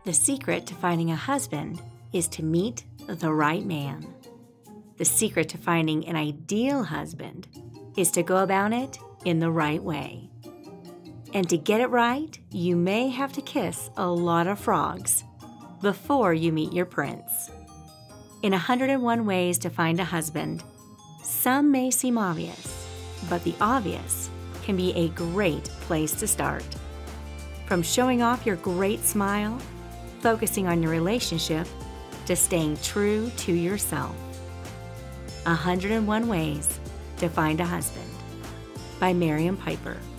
The secret to finding a husband is to meet the right man. The secret to finding an ideal husband is to go about it in the right way. And to get it right, you may have to kiss a lot of frogs before you meet your prince. In 101 Ways to Find a Husband, some may seem obvious, but the obvious can be a great place to start. From showing off your great smile, focusing on your relationship, to staying true to yourself. 101 Ways to Find a Husband by Maryam Piper.